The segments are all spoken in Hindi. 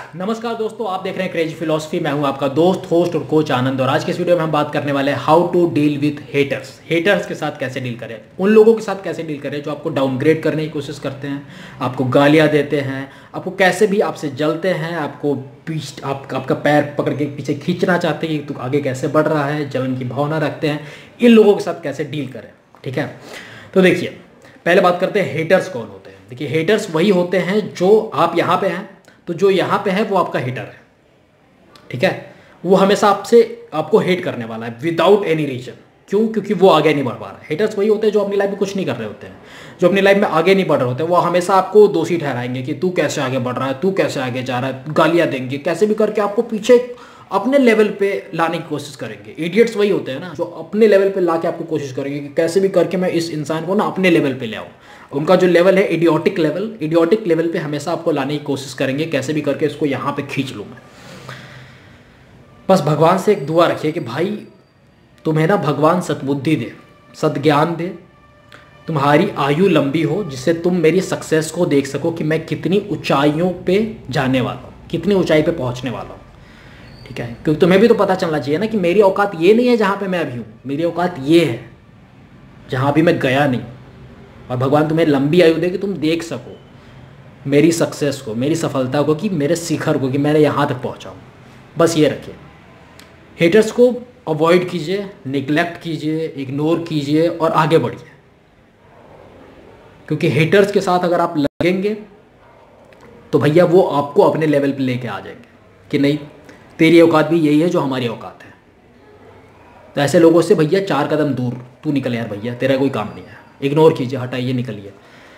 नमस्कार दोस्तों, आप देख रहे हैं क्रेजी फिलॉसफी। मैं हूं आपका दोस्त, होस्ट और कोच आनंद। और आज के इस वीडियो में हम बात करने वाले हैं how to deal with haters. Haters के साथ कैसे डील करें, उन लोगों के साथ कैसे डील करें जो आपको डाउनग्रेड करने की कोशिश करते हैं, आपको गालियां देते हैं, आपको कैसे भी आपसे जलते हैं, आपको आपका पैर पकड़ के पीछे खींचना चाहते हैं कि तू आगे कैसे बढ़ रहा है, जलन की भावना रखते हैं। इन लोगों के साथ कैसे डील करें, ठीक है। तो देखिए, पहले बात करते हैं हेटर्स कौन होते हैं। देखिए, हेटर्स वही होते हैं जो आप यहाँ पे हैं, तो जो यहाँ पे है वो आपका हेटर है, ठीक है। वो हमेशा आपको हेट करने वाला है विदाउट एनी रीजन। क्यों? क्योंकि वो आगे नहीं बढ़ पा रहा है। हेटर्स वही होते हैं जो अपनी लाइफ में कुछ नहीं कर रहे होते हैं, जो अपनी लाइफ में आगे नहीं बढ़ रहे होते हैं। वो हमेशा आपको दोषी ठहराएंगे कि तू कैसे आगे बढ़ रहा है, तू कैसे आगे जा रहा है, गालियाँ देंगे, कैसे भी करके आपको पीछे अपने लेवल पे लाने की कोशिश करेंगे। इडियट्स वही होते हैं ना जो अपने लेवल पे ला के आपको कोशिश करेंगे कि कैसे भी करके मैं इस इंसान को ना अपने लेवल पे ले आऊँ। उनका जो लेवल है इडियोटिक लेवल पे हमेशा आपको लाने की कोशिश करेंगे, कैसे भी करके इसको यहाँ पे खींच लूँ मैं। बस भगवान से एक दुआ रखिए कि भाई तुम्हें ना भगवान सद्बुद्धि दे, सद्ज्ञान दे, तुम्हारी आयु लंबी हो, जिससे तुम मेरी सक्सेस को देख सको कि मैं कितनी ऊंचाइयों पे जाने वाला हूँ, कितनी ऊंचाई पे पहुँचने वाला हूँ, ठीक है। क्योंकि तुम्हें भी तो पता चलना चाहिए ना कि मेरी औकात ये नहीं है जहाँ पे मैं अभी हूँ, मेरी औकात ये है जहाँ अभी मैं गया नहीं। और भगवान तुम्हें लंबी आयु दे कि तुम देख सको मेरी सक्सेस को, मेरी सफलता को, कि मेरे शिखर को, कि मैंने यहाँ तक पहुँचा हूँ। बस ये रखिए। हेटर्स को अवॉइड कीजिए, निगलेक्ट कीजिए, इग्नोर कीजिए और आगे बढ़िए। क्योंकि हेटर्स के साथ अगर आप लगेंगे तो भैया वो आपको अपने लेवल पे लेके आ जाएंगे कि नहीं तेरी औकात भी यही है जो हमारी औकात है। तो ऐसे लोगों से भैया 4 कदम दूर तू निकल यार, भैया तेरा कोई काम नहीं है। इग्नोर कीजिए, हटाइए, निकलिए।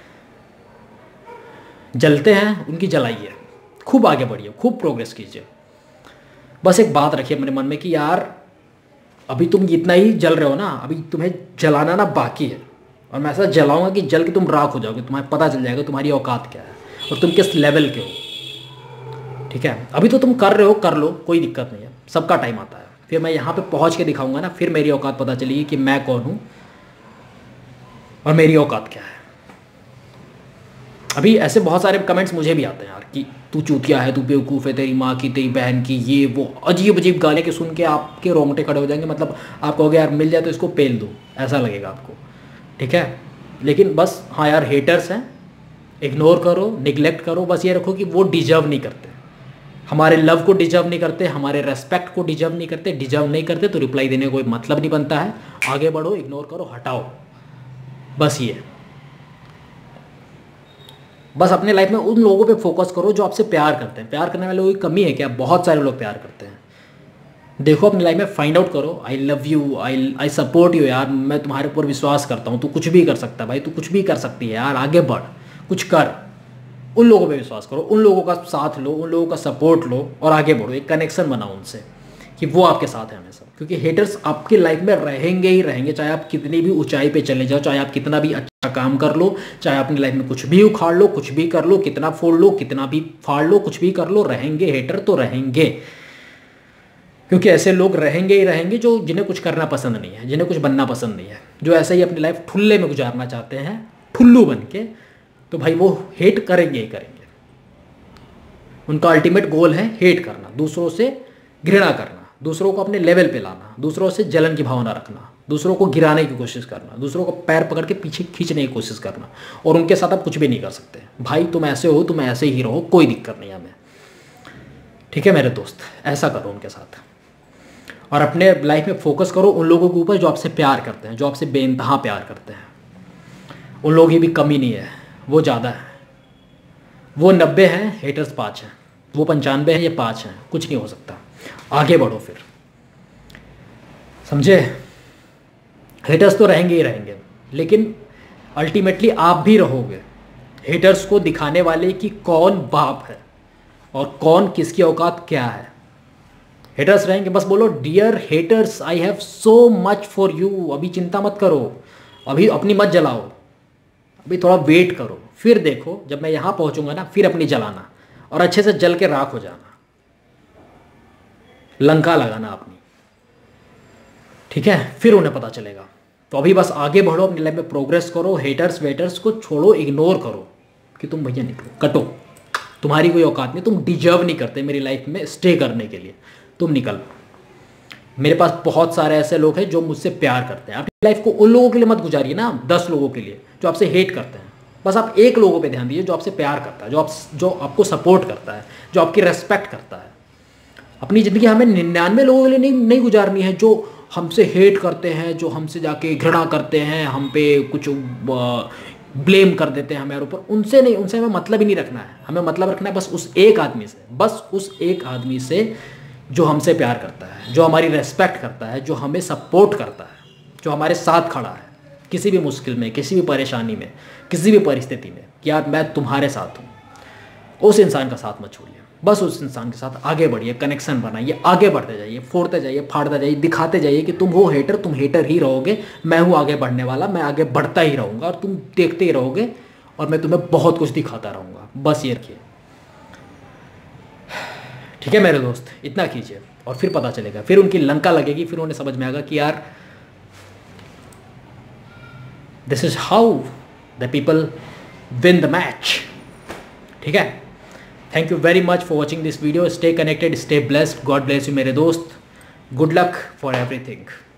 जलते हैं उनकी जलाइए, खूब आगे बढ़िए, खूब प्रोग्रेस कीजिए। बस एक बात रखिए अपने मन में कि यार अभी तुम इतना ही जल रहे हो ना, अभी तुम्हें जलाना ना बाकी है। और मैं ऐसा जलाऊंगा कि जल के तुम राख हो जाओगे, तुम्हें पता चल जाएगा तुम्हारी औकात क्या है और तुम किस लेवल के हो, ठीक है। अभी तो तुम कर रहे हो, कर लो, कोई दिक्कत नहीं है, सबका टाइम आता है। फिर मैं यहाँ पे पहुँच के दिखाऊंगा ना, फिर मेरी औकात पता चलेगी कि मैं कौन हूँ और मेरी औकात क्या है। अभी ऐसे बहुत सारे कमेंट्स मुझे भी आते हैं यार कि तू चूतिया है, तू बेवकूफ़ है, तेरी माँ की, तेरी बहन की, ये वो अजीब अजीब गाने के सुन के आपके रोंगटे खड़े हो जाएंगे। मतलब आप कहोगे यार मिल जाए तो इसको पेल दो, ऐसा लगेगा आपको, ठीक है। लेकिन बस हाँ यार, हेटर्स हैं, इग्नोर करो, निगलेक्ट करो। बस ये रखो कि वो डिजर्व नहीं करते, हमारे लव को डिजर्व नहीं करते, हमारे रेस्पेक्ट को डिजर्व नहीं करते तो रिप्लाई देने का कोई मतलब नहीं बनता है। आगे बढ़ो, इग्नोर करो, हटाओ। बस ये, बस अपने लाइफ में उन लोगों पे फोकस करो जो आपसे प्यार करते हैं। प्यार करने वाले लोगों की कमी है क्या? बहुत सारे लोग प्यार करते हैं। देखो अपनी लाइफ में फाइंड आउट करो, I love you, I support you यार, मैं तुम्हारे ऊपर विश्वास करता हूँ, तू कुछ भी कर सकता है भाई, तू कुछ भी कर सकती है यार, आगे बढ़, कुछ कर। उन लोगों पे विश्वास करो, उन लोगों का साथ लो, उन लोगों का सपोर्ट लो और आगे बढ़ो। एक कनेक्शन बनाओ उनसे कि वो आपके साथ है हमेशा। क्योंकि हेटर्स आपकी लाइफ में रहेंगे ही रहेंगे, चाहे आप कितनी भी ऊंचाई पे चले जाओ, चाहे आप कितना भी अच्छा काम कर लो, चाहे अपनी लाइफ में कुछ भी उखाड़ लो, कुछ भी कर लो, कितना फोड़ लो, कितना भी फाड़ लो, कुछ भी कर लो, रहेंगे हेटर तो रहेंगे। क्योंकि ऐसे लोग रहेंगे ही रहेंगे जो जिन्हें कुछ करना पसंद नहीं है, जिन्हें कुछ बनना पसंद नहीं है, जो ऐसे ही अपनी लाइफ ठुल्ले में गुजारना चाहते हैं, ठुल्लू बन के। तो भाई वो हेट करेंगे ही करेंगे। उनका अल्टीमेट गोल है हेट करना, दूसरों से घृणा करना, दूसरों को अपने लेवल पे लाना, दूसरों से जलन की भावना रखना, दूसरों को गिराने की कोशिश करना, दूसरों को पैर पकड़ के पीछे खींचने की कोशिश करना। और उनके साथ आप कुछ भी नहीं कर सकते। भाई तुम ऐसे हो, तुम ऐसे ही रहो, कोई दिक्कत नहीं है हमें, ठीक है मेरे दोस्त। ऐसा करो उनके साथ और अपने लाइफ में फोकस करो उन लोगों के ऊपर जो आपसे प्यार करते हैं, जो आपसे बेइंतहा प्यार करते हैं। उन लोगों की भी कमी नहीं है, वो ज़्यादा है। वो 90 हैं, हेटर्स 5 हैं। वो 95 हैं, ये 5 हैं। कुछ नहीं हो सकता, आगे बढ़ो फिर, समझे। हेटर्स तो रहेंगे ही रहेंगे, लेकिन अल्टीमेटली आप भी रहोगे हेटर्स को दिखाने वाले कि कौन बाप है और कौन किसकी औकात क्या है। हेटर्स रहेंगे, बस बोलो dear haters I have so much for you. अभी चिंता मत करो, अभी अपनी मत जलाओ, अभी थोड़ा वेट करो, फिर देखो जब मैं यहाँ पहुँचूंगा ना, फिर अपनी जलाना और अच्छे से जल के राख हो जाना, लंका लगाना अपनी, ठीक है। फिर उन्हें पता चलेगा। तो अभी बस आगे बढ़ो, अपनी लाइफ में प्रोग्रेस करो, हेटर्स वेटर्स को छोड़ो, इग्नोर करो कि तुम भैया निकलो, कटो। तुम्हारी कोई औकात नहीं, तुम डिजर्व नहीं करते मेरी लाइफ में स्टे करने के लिए, तुम निकल लो। मेरे पास बहुत सारे ऐसे लोग हैं जो मुझसे प्यार करते हैं। अपनी लाइफ को उन लोगों के लिए मत गुजारिए ना, 10 लोगों के लिए जो आपसे हेट करते हैं। बस आप एक लोगों पे ध्यान दीजिए जो आपसे प्यार करता है, जो आपको सपोर्ट करता है, जो आपकी रेस्पेक्ट करता है। अपनी ज़िंदगी हमें 99 लोगों के लिए नहीं गुजारनी है जो हमसे हेट करते हैं, जो हमसे जाके घृणा करते हैं, हम पे कुछ ब्लेम कर देते हैं हमारे ऊपर। उनसे नहीं, उनसे हमें मतलब ही नहीं रखना है। हमें मतलब रखना है बस उस एक आदमी से, बस उस एक आदमी से जो हमसे प्यार करता है, जो हमारी रेस्पेक्ट करता है, जो हमें सपोर्ट करता है, जो हमारे साथ खड़ा है किसी भी मुश्किल में, किसी भी परेशानी में, किसी भी परिस्थिति में, कि यार मैं तुम्हारे साथ हूँ। उस इंसान का साथ मत छोड़िए, बस उस इंसान के साथ आगे बढ़िए, कनेक्शन बनाइए, आगे बढ़ते जाइए, फोड़ते जाइए, फाड़ते जाइए, दिखाते जाइए कि तुम हो हेटर, तुम हेटर ही रहोगे, मैं हूँ आगे बढ़ने वाला, मैं आगे बढ़ता ही रहूँगा और तुम देखते ही रहोगे और मैं तुम्हें बहुत कुछ दिखाता रहूँगा। बस ये रखिए, ठीक है मेरे दोस्त, इतना कीजिए और फिर पता चलेगा, फिर उनकी लंका लगेगी, फिर उन्हें समझ में आएगा कि यार this is how the people win the match. ठीक है, thank you very much for watching this video. Stay connected, stay blessed, God bless you मेरे दोस्त। Good luck for everything.